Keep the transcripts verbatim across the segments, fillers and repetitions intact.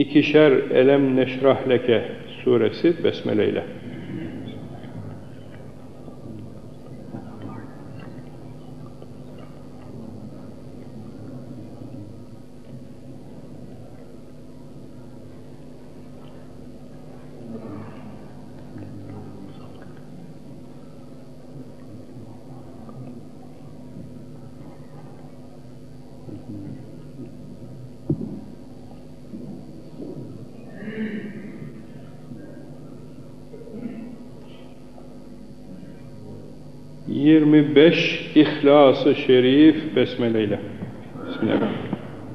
İkişer Elem Neşrah Leke suresi Besmele ile. yirmi beş İhlas-ı Şerif Besmele ile. Bismillahirrahmanirrahim.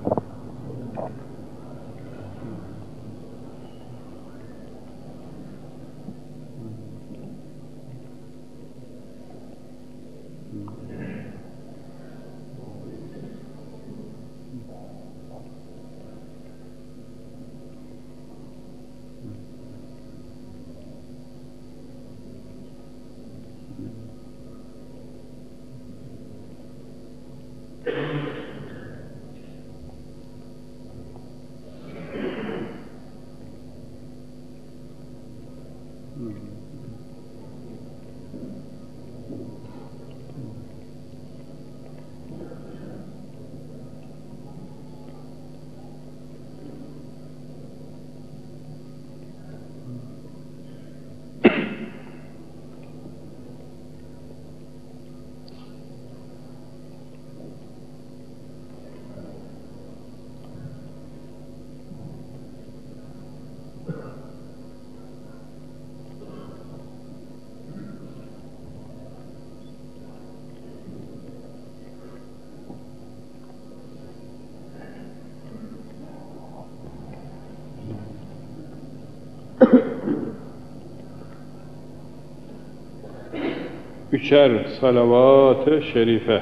Üçer salavat-ı şerife.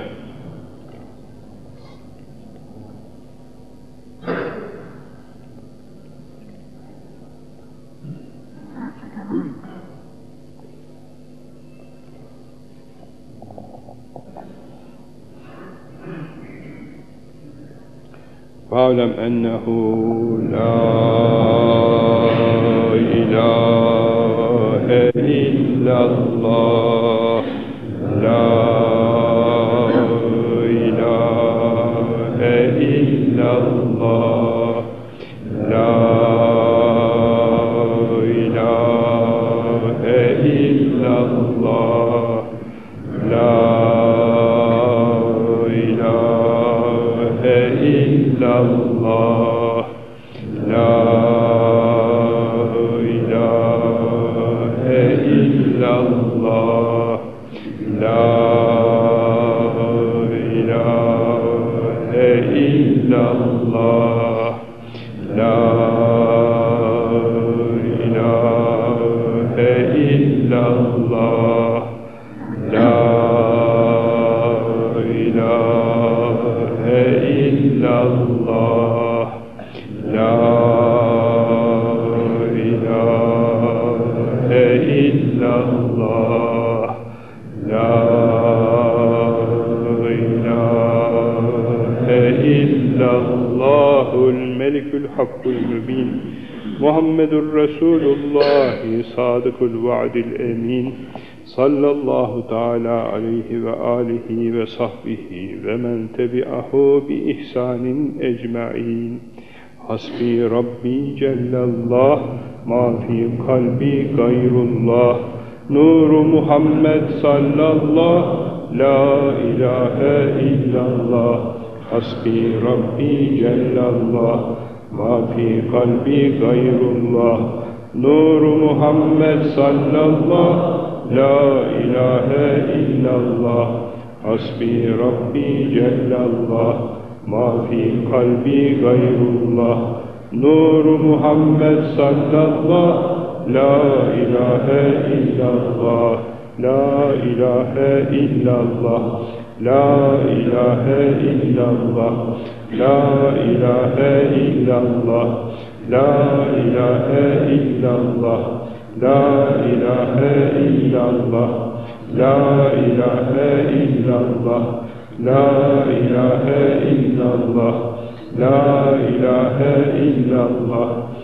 Fa'lem ennehu la ilahe illallah, la ilahe illallah, la ilahe illallah, la ilahe illallah, la ilahe illallah, la ilahe illallah, la ilahe illallah, la ilahe illallah, la ilahe illallah, la ilahe illallahul melikul hakkul mübin, Muhammedur Resulullah sadıkul vaadil emin, sallallahu teala aleyhi ve alihi ve sahbihi ve men tebi'ahu bi ihsanin ecma'in. Hasbi Rabbi cellallah, ma fi kalbi gayrullah, nuru Muhammed sallallah, la ilahe illallah. Hasbi Rabbi cellallah, ma fi kalbi gayrullah, nuru Muhammed sallallah, la ilahe illallah. Hasbi Rabbi cellallah, ma fi kalbi gayrullah, nuru Muhammed sallallah, la ilahe illallah, la ilahe illallah, la ilahe illallah, la ilahe illallah, la ilahe illallah, la ilahe illallah, la ilahe illallah, la ilahe illallah, la ilahe illallah,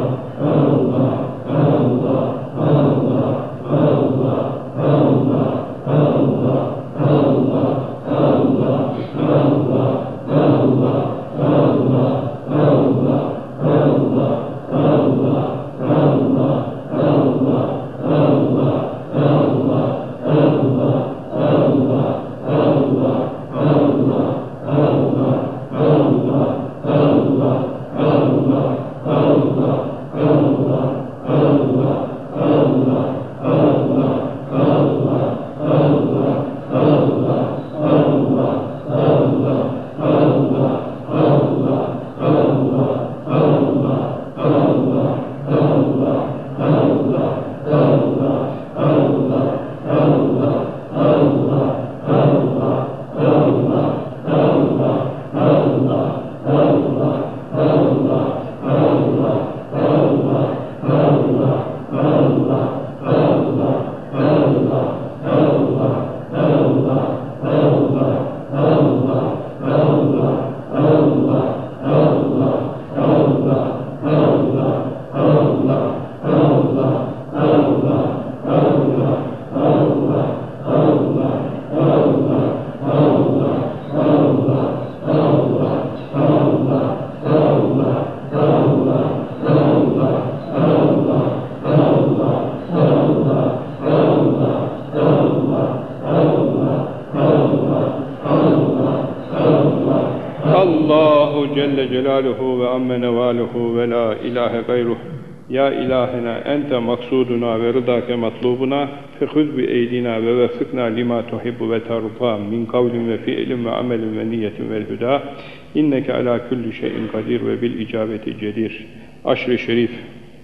celle celaluhu ve amme nevaluhu ve la ilahe gayruh. Ya ilahena ente maksuduna ve rıdake matlubuna fehuz bi eydina ve veffikna lima tuhibbu ve tarda min kavlin ve fiilin ve amelin ve niyetin vel huda inneke ala kulli şeyin kadir ve bil icabeti cedir. Aşr-ı Şerif.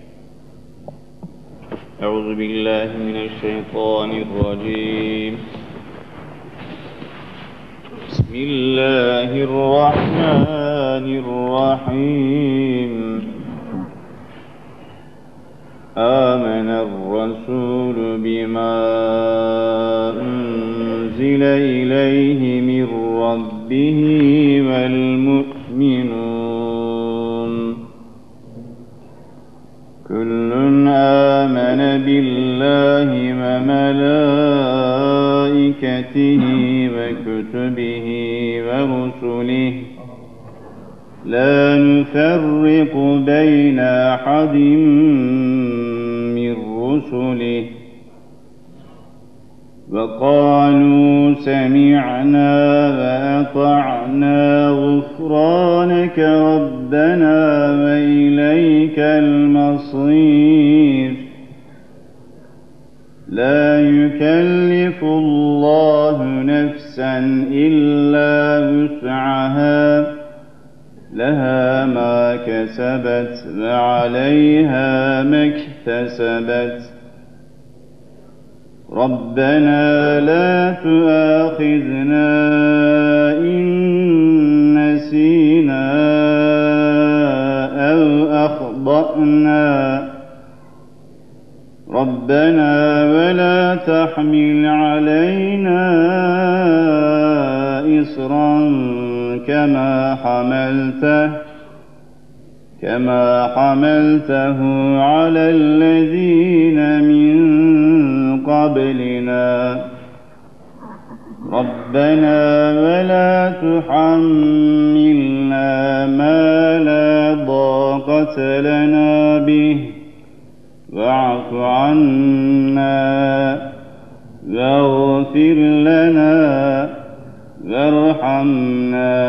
Euzu billahi mineşşeytanirracim. Bismillahirrahmanirrahim. Âmener-rasûlü bimâ unzile ileyhi min rabbihi vel mu'minûn. Kullun âmene billahi ve melâiketihi ve kütübihi ve rusulihi la nuferriku beyne ahadin min rusulihi ve kâlû semi'nâ ve ata'nâ gufrâneke rabbenâ ve ileykel masîr. La yükellifullahu nefsen illa vus'aha leha ma kesebet ve aleyha mektesebet. Rabbena la tuâkhizna in nesînâ ev akhda'nâ. Rabbena ve la tahmil aleyna isran kema hamalteh kema hamaltehu alellezîne min qablina. Rabbena ve la tuhammilna ma la tâkate lena bih. وَاعْفُ عَنَّا وَاغْفِرْ لَنَا وَارْحَمْنَا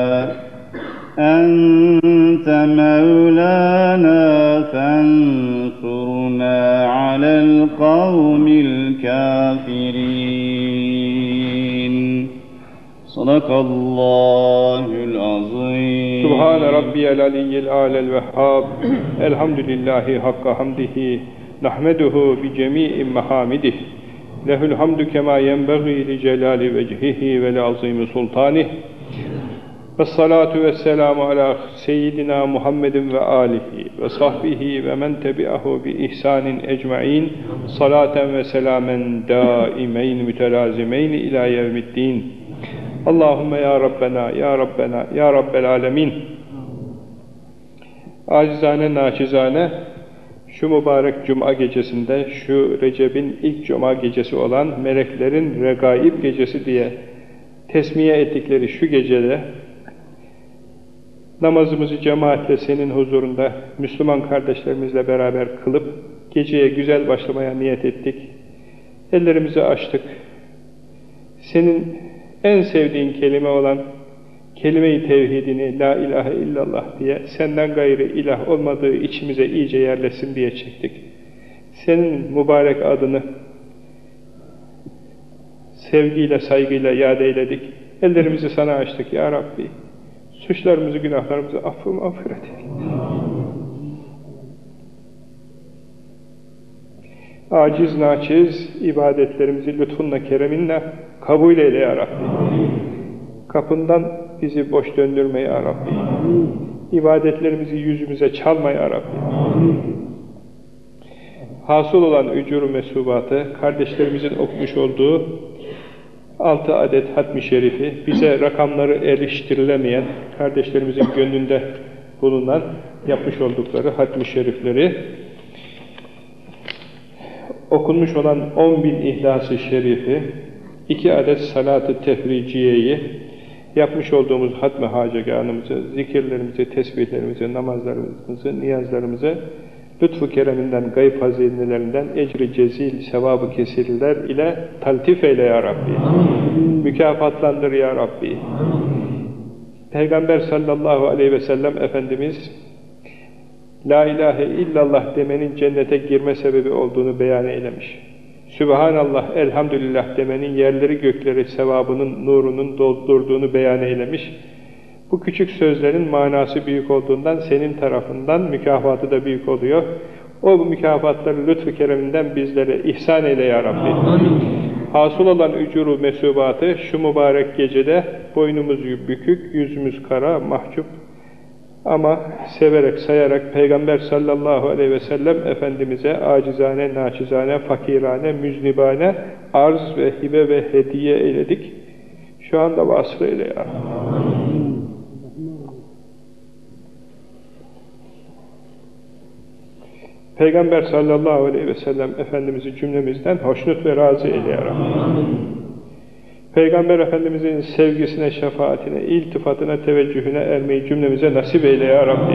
أَنْتَ مَوْلَانَا فَانْصُرْنَا عَلَى الْقَوْمِ الْكَافِرِينَ. Sadakallahul azim. Subhane rabbiyel aliyyil alel vehhab. Elhamdülillahi hakka hamdihi. Nahmeduhu bi cemii mehamidih. Lehül hamdü kema yenbeği li celali vecihihi ve li azimi sultanih. Vessalatu vesselamu ala seyyidina Muhammedin ve alihi ve sahbihi ve men tebi'ahu bi ihsanin ecma'in. Salaten ve selamen daimeyn mütelazimeyn ila yevmiddin. Allahümme ya Rabbena, ya Rabbena, ya Rabbel alemin. Acizane, naçizane, şu mübarek Cuma gecesinde, şu Recep'in ilk Cuma gecesi olan meleklerin regaib gecesi diye tesmiye ettikleri şu gecede namazımızı cemaatle senin huzurunda Müslüman kardeşlerimizle beraber kılıp geceye güzel başlamaya niyet ettik. Ellerimizi açtık. Senin en sevdiğin kelime olan kelime-i tevhidini, la ilahe illallah diye senden gayrı ilah olmadığı içimize iyice yerleşsin diye çektik. Senin mübarek adını sevgiyle, saygıyla yad eyledik. Ellerimizi sana açtık ya Rabbi. Suçlarımızı, günahlarımızı affı mağfiret eyle. Aciz naçiz ibadetlerimizi lütfunla, kereminle kabul eyle ya Rabbi. Kapından bizi boş döndürme ya Rabbi. İbadetlerimizi yüzümüze çalma ya Rabbi. Hasıl olan ücur-u mesubatı, kardeşlerimizin okumuş olduğu altı adet hatmi şerifi, bize rakamları eriştirilemeyen, kardeşlerimizin gönlünde bulunan, yapmış oldukları hatmi şerifleri, okunmuş olan on bin İhlas-ı Şerifi, iki adet salat-ı tefriciyeyi, yapmış olduğumuz hatmi hacegânımızı, zikirlerimizi, tesbihlerimizi, namazlarımızı, niyazlarımızı, lütfu kereminden, gayb hazinelerinden, ecri cezil, sevabı kesirler ile taltif eyle ya Rabbi. Amin. Mükafatlandır ya Rabbi. Amin. Peygamber sallallahu aleyhi ve sellem Efendimiz La ilahe illallah demenin cennete girme sebebi olduğunu beyan eylemiş. Sübhanallah, elhamdülillah demenin yerleri gökleri sevabının, nurunun doldurduğunu beyan eylemiş. Bu küçük sözlerin manası büyük olduğundan senin tarafından mükafatı da büyük oluyor. O mükafatları lütfu kereminden bizlere ihsan eyle ya Rabbi. Amin. Hasıl olan ücuru mesubatı şu mübarek gecede boynumuz bükük, yüzümüz kara, mahcup ama severek, sayarak Peygamber sallallahu aleyhi ve sellem Efendimiz'e acizane, naçizane, fakirane, müznibane arz ve hibe ve hediye eyledik. Şu anda vasıl eyle ya. Peygamber sallallahu aleyhi ve sellem Efendimiz'i cümlemizden hoşnut ve razı eyle ya Rabbi. Peygamber Efendimiz'in sevgisine, şefaatine, iltifatına, teveccühüne ermeyi cümlemize nasip eyle ya Rabbi.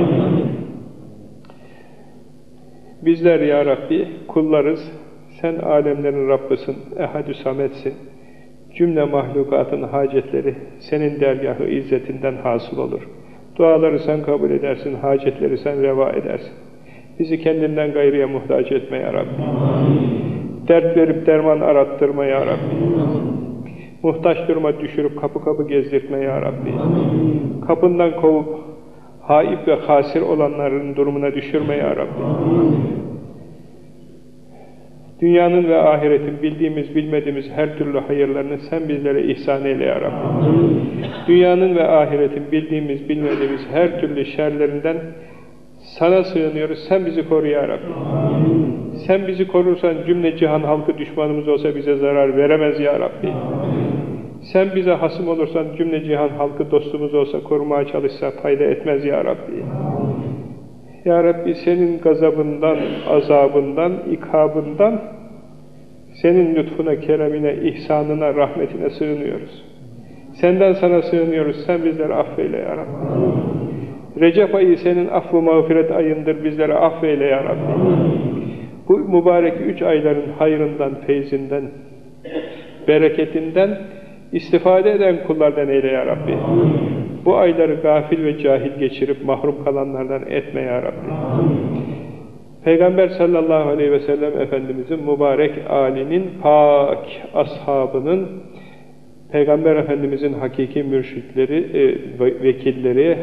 Bizler ya Rabbi kullarız, sen alemlerin Rabbısın, ehad-ü sametsin. Cümle mahlukatın hacetleri senin dergâh-ı izzetinden hasıl olur. Duaları sen kabul edersin, hacetleri sen reva edersin. Bizi kendinden gayrıya muhtaç etme ya Rabbi. Dert verip derman arattırma ya Rabbi. Muhtaç duruma düşürüp kapı kapı gezdirtme ya Rabbi. Kapından kovup haip ve hasir olanların durumuna düşürme ya Rabbi. Dünyanın ve ahiretin bildiğimiz bilmediğimiz her türlü hayırlarını sen bizlere ihsan eyle ya Rabbi. Dünyanın ve ahiretin bildiğimiz bilmediğimiz her türlü şerlerinden sana sığınıyoruz, sen bizi koru ya Rabbi. Sen bizi korursan cümle cihan halkı düşmanımız olsa bize zarar veremez ya Rabbi. Sen bize hasım olursan cümle cihan halkı dostumuz olsa korumaya çalışsa fayda etmez ya Rabbi. Ya Rabbi senin gazabından, azabından, ikabından, senin lütfuna, keremine, ihsanına, rahmetine sığınıyoruz. Senden sana sığınıyoruz, sen bizleri affeyle ya Rabbi. Recep ayı senin affı mağfiret ayındır, bizlere affeyle ya Rabbi. Bu mübarek üç ayların hayrından, feyzinden, bereketinden istifade eden kullardan eyle ya Rabbi. Bu ayları gafil ve cahil geçirip mahrum kalanlardan etme ya Rabbi. Peygamber sallallahu aleyhi ve sellem Efendimizin mübarek âlinin, pak ashabının, Peygamber Efendimizin hakiki mürşitleri, e, vekilleri,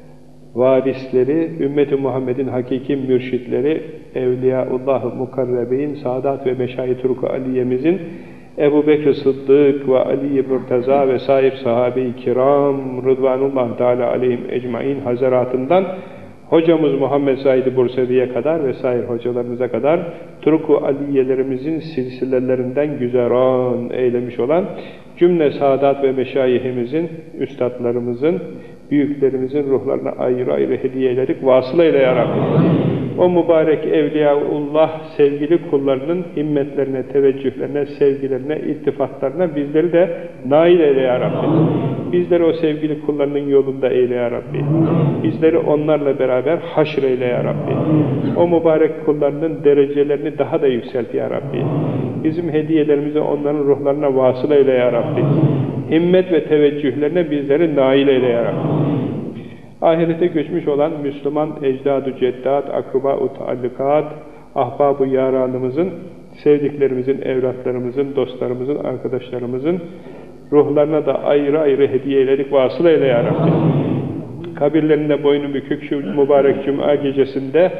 varisleri, Ümmet-i Muhammed'in hakiki mürşitleri, Evliyaullah-ı Mukarrebeyn, Sadat ve Meşayih Turku Aliye'mizin, Ebu Bekr Sıddık ve Ali Murtaza ve sair sahabe-i kiram, Rıdvanullah Teala aleyhim ecmaîn hazaratından, hocamız Muhammed Said Bursevi'ye kadar ve sair hocalarımıza kadar, Turku Aliyelerimizin silsilelerinden güzeran eylemiş olan, cümle Sadat ve Meşayihimizin, üstadlarımızın, büyüklerimizin ruhlarına ayrı ayrı hediye ederek vasıl eyle ya Rabbi. O mübarek Evliyaullah sevgili kullarının himmetlerine, teveccühlerine, sevgilerine, iltifatlarına bizleri de nail eyle ya Rabbi. Bizleri o sevgili kullarının yolunda eyle ya Rabbi. Bizleri onlarla beraber haşr eyle ya Rabbi. O mübarek kullarının derecelerini daha da yükselt ya Rabbi. Bizim hediyelerimizi onların ruhlarına vasıl eyle ya Rabbi. Himmet ve teveccühlerine bizleri nail eyle ya Rabbi. Ahirete göçmüş olan Müslüman ecdad-ı ceddat, akraba-u taallukat, ahbab-ı yaranımızın, sevdiklerimizin, evlatlarımızın, dostlarımızın, arkadaşlarımızın ruhlarına da ayrı ayrı hediye eyledik, vasıl eyle ya Rabbi. Kabirlerinde boynu bükük şu mübarek cuma gecesinde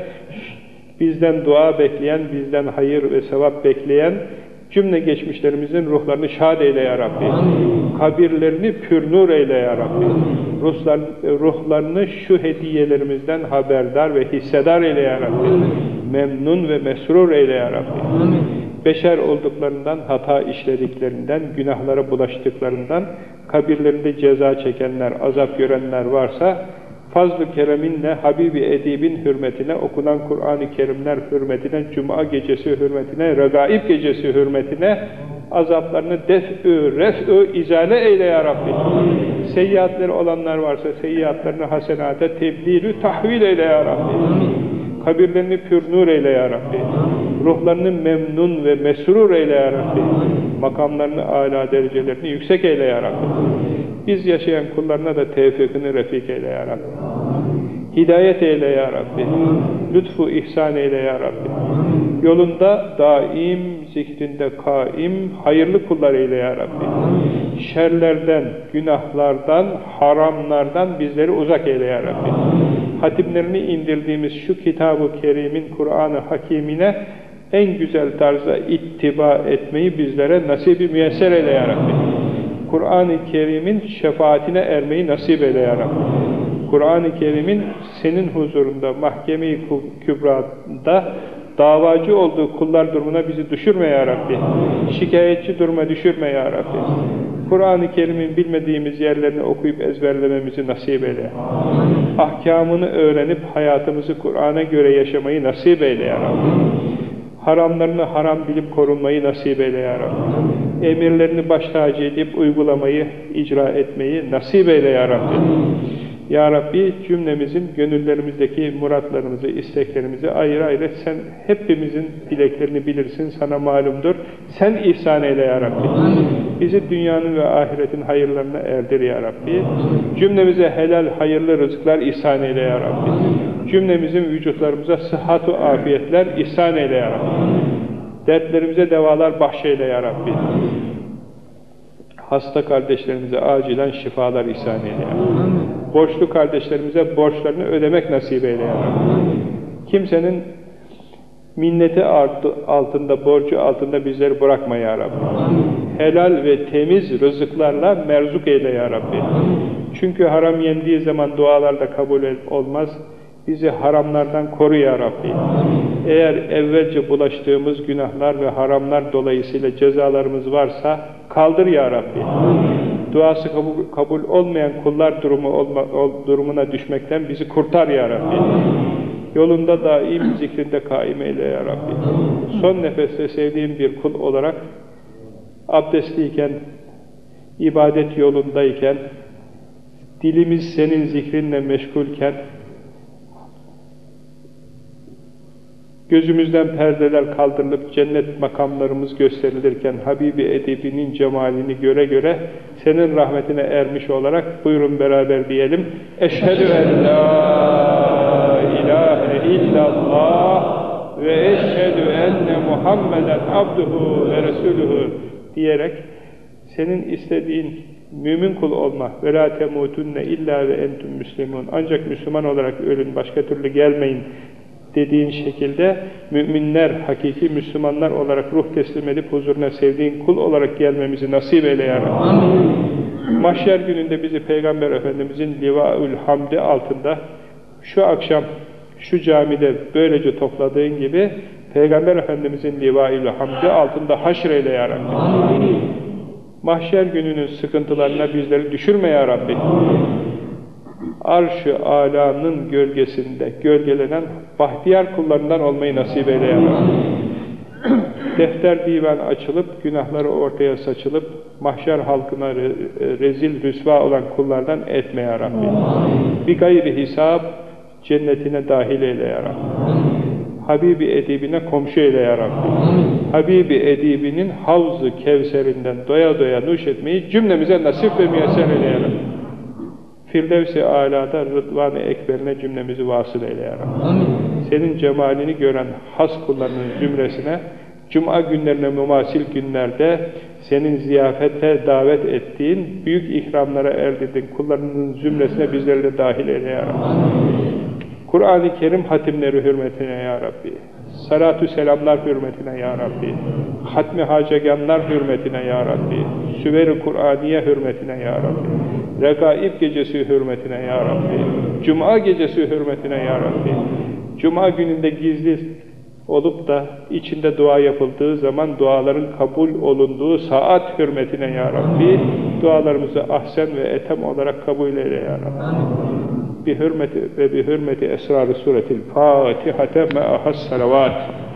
bizden dua bekleyen, bizden hayır ve sevap bekleyen cümle geçmişlerimizin ruhlarını şad eyle ya Rabbi. Kabirlerini pür nur eyle ya Rabbi. Ruhlar, ruhlarını şu hediyelerimizden haberdar ve hissedar eyle ya Rabbi. Memnun ve mesrur eyle ya Rabbi. Beşer olduklarından, hata işlediklerinden, günahlara bulaştıklarından, kabirlerinde ceza çekenler, azap görenler varsa, fazl-ı kereminle, Habibi Edib'in hürmetine, okunan Kur'an-ı Kerimler hürmetine, Cuma gecesi hürmetine, Regaib gecesi hürmetine, azaplarını def-ü, ref-ü, izale eyle ya Rabbi. Seyyiatleri olanlar varsa, seyyiatlarını hasenata tebdilü, tahvil eyle ya Rabbi. Kabirlerini pür nur eyle ya Rabbi. Ruhlarını memnun ve mesrur eyle ya Rabbi. Makamlarını, âlâ derecelerini yüksek eyle ya Rabbi. Biz yaşayan kullarına da tevfikini refik eyle ya Rabbi. Hidayet eyle ya Rabbi. Lütfu ihsan eyle ya Rabbi. Yolunda daim, zikrinde kaim, hayırlı kullar eyle ya Rabbi. Şerlerden, günahlardan, haramlardan bizleri uzak eyle ya Rabbi. Hatimlerini indirdiğimiz şu Kitab-ı Kerim'in, Kur'an-ı Hakimine en güzel tarzda ittiba etmeyi bizlere nasip-i müyesser eyle ya Rabbi. Kur'an-ı Kerim'in şefaatine ermeyi nasip eyle ya Rabbi. Kur'an-ı Kerim'in senin huzurunda, mahkeme-i kübrada davacı olduğu kullar durumuna bizi düşürme ya Rabbi. Şikayetçi duruma düşürme ya Rabbi. Kur'an-ı Kerim'in bilmediğimiz yerlerini okuyup ezberlememizi nasip eyle. Ahkamını öğrenip hayatımızı Kur'an'a göre yaşamayı nasip eyle ya Rabbi. Haramlarını haram bilip korunmayı nasip eyle ya Rabbi. Emirlerini baş tacı edip uygulamayı, icra etmeyi nasip eyle ya Rabbi. Ya Rabbi cümlemizin gönüllerimizdeki muratlarımızı, isteklerimizi ayrı ayrı sen hepimizin dileklerini bilirsin, sana malumdur. Sen ihsan eyle ya Rabbi. Bizi dünyanın ve ahiretin hayırlarına erdir ya Rabbi. Cümlemize helal, hayırlı rızıklar ihsan eyle ya Rabbi. Cümlemizin vücutlarımıza sıhhat-ı afiyetler ihsan eyle ya Rabbi. Dertlerimize devalar bahşeyle ya Rabbi. Hasta kardeşlerimize acilen şifalar ihsan eyle ya Rabbi. Borçlu kardeşlerimize borçlarını ödemek nasip eyle ya Rabbi. Kimsenin minneti altında, borcu altında bizleri bırakma ya Rabbi. Helal ve temiz rızıklarla merzuk eyle ya Rabbi. Çünkü haram yendiği zaman dualar da kabul olmaz. Bizi haramlardan koru ya Rabbi. Eğer evvelce bulaştığımız günahlar ve haramlar dolayısıyla cezalarımız varsa kaldır ya Rabbi. Duası kabul, kabul olmayan kullar durumu olma, ol, durumuna düşmekten bizi kurtar ya Rabbi. Yolunda daim zikrinde kaim eyle ya Rabbi. Son nefeste sevdiğim bir kul olarak abdestliyken, ibadet yolundayken, dilimiz senin zikrinle meşgulken, gözümüzden perdeler kaldırılıp cennet makamlarımız gösterilirken Habibi Edibinin cemalini göre göre senin rahmetine ermiş olarak buyurun beraber diyelim. Eşhedü en la ilahe illallah ve eşhedü enne Muhammeden abduhu ve resuluhu diyerek senin istediğin mümin kul olma ve la temutunne illa ve entüm müslimun, ancak Müslüman olarak ölün, başka türlü gelmeyin dediğin şekilde müminler, hakiki Müslümanlar olarak ruh teslim edip huzuruna sevdiğin kul olarak gelmemizi nasip eyle ya Rabbi. Mahşer gününde bizi Peygamber Efendimizin Livaül Hamdi altında şu akşam şu camide böylece topladığın gibi Peygamber Efendimizin Livaül Hamdi altında haşreyle ya Rabbi. Mahşer gününün sıkıntılarına bizleri düşürme ya Rabbi. Arş-ı âlânın gölgesinde gölgelenen bahtiyar kullarından olmayı nasip eyle ya Rabbi. Defter divan açılıp, günahları ortaya saçılıp, mahşer halkına re rezil rüsva olan kullardan etme ya Rabbi. Bir gayri hesap cennetine dahil eyle ya Rabbi. Habibi edibine komşu eyle ya Rabbi. Habibi edibinin havz-ı kevserinden doya doya nuş etmeyi cümlemize nasip ve müyesser eyle ya Rabbi. Firdevs-i Âlâ'da Rıdvan-ı Ekber'ine cümlemizi vasıl eyle ya Rabbi. Amin. Senin cemalini gören has kullarının zümresine, Cuma günlerine mümasil günlerde senin ziyafete davet ettiğin, büyük ikramlara erdirdiğin kullarının zümresine bizleri de dahil eyle ya Rabbi. Kur'an-ı Kerim hatimleri hürmetine ya Rabbi. Salatü selamlar hürmetine ya Rabbi. Hatmi haceganlar hürmetine ya Rabbi. Süver-i Kur'aniye hürmetine ya Rabbi. Regaib gecesi hürmetine ya Rabbi. Cuma gecesi hürmetine ya Rabbi. Cuma gününde gizli olup da içinde dua yapıldığı zaman duaların kabul olunduğu saat hürmetine ya Rabbi. Dualarımızı ahsen ve etem olarak kabul eyle ya Rabbi. Bi hürmeti ve bi hürmeti esrar-ı suretil Fatihate me'ahas salavat.